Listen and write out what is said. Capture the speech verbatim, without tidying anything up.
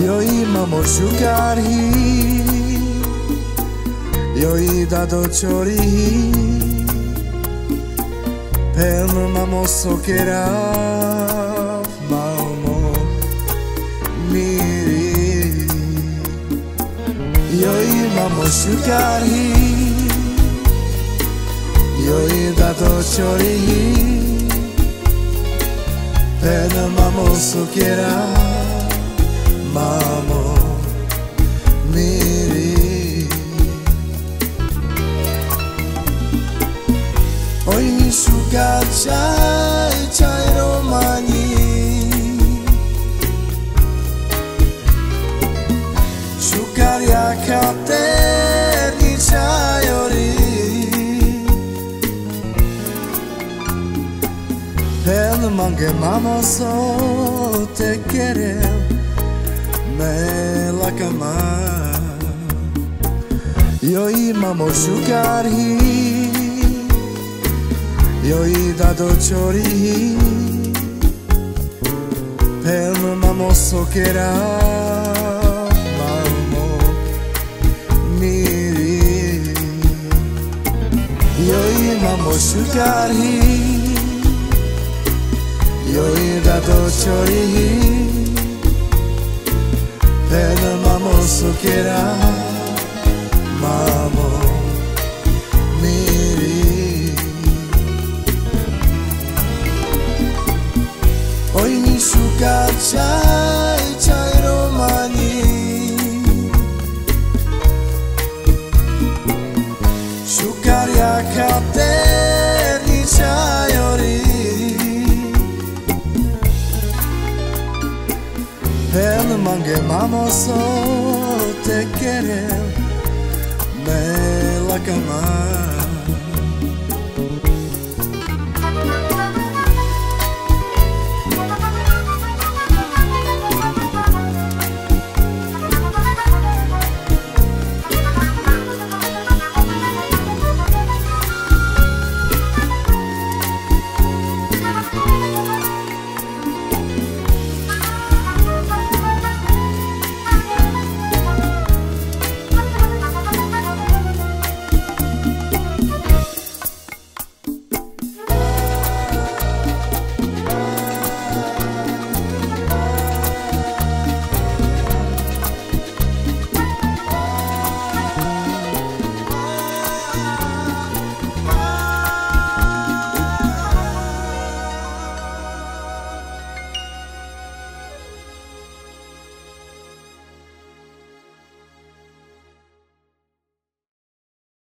Jo imam ošukarhi, jo i da dočorihi, pen mamo sokera mamo miri. Jo imam ošukarhi, jo i da dočorihi, pen mamo sokera mamo miri. Oj šukar čaj, čaj romani, šukar jaka terni čajori, pen mange mamo so te querer me la cama. Jo imam ošukarhi, jo i da dočorihi, pen mamo sokera mamo miri. Jo imam ošukarhi, jo i da dočorihi, pen mamo sokera mamo miri. Oj ni šukar čaj, čaj romani, šukar jaka terni čajori, pen mange mamo so te querer me la cama.